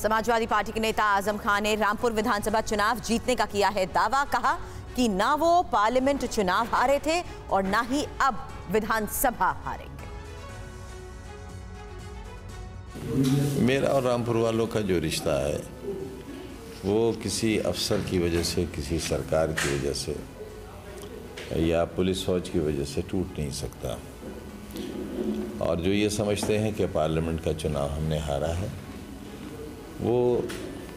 Samajwadi party के नेता आजम खान ने रामपुर विधानसभा चुनाव जीतने का किया है दावा। कहा कि ना वो पार्लियामेंट चुनाव हारे थे और ना ही अब विधानसभा हारेंगे। मेरा और रामपुर वालों का जो रिश्ता है वो किसी अफसर की वजह से, किसी सरकार की वजह से या पुलिस फौज की वजह से टूट नहीं सकता। और जो ये समझते हैं कि पार्लियामेंट का चुनाव हमने हारा है, वो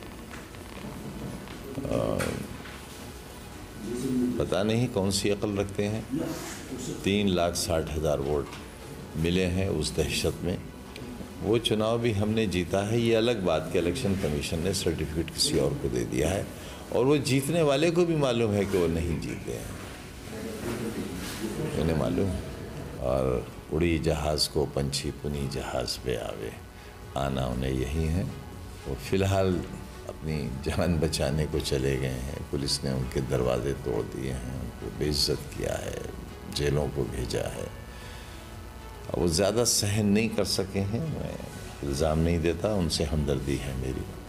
पता नहीं कौन सी अकल रखते हैं। 3,60,000 वोट मिले हैं उस दहशत में। वो चुनाव भी हमने जीता है, ये अलग बात कि इलेक्शन कमीशन ने सर्टिफिकेट किसी और को दे दिया है और वो जीतने वाले को भी मालूम है कि वो नहीं जीते हैं, उन्हें मालूम। और उड़ी जहाज़ को पंछी पुनी जहाज़ पे आवे, आना उन्हें यही है। वो फ़िलहाल अपनी जान बचाने को चले गए हैं। पुलिस ने उनके दरवाजे तोड़ दिए हैं, उनको बेइज्जत किया है, जेलों को भेजा है। वो ज़्यादा सहन नहीं कर सके हैं। मैं इल्ज़ाम नहीं देता, उनसे हमदर्दी है मेरी।